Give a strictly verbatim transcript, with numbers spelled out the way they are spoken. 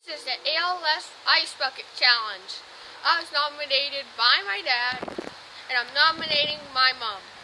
This is the A L S Ice Bucket Challenge. I was nominated by my dad, and I'm nominating my mom.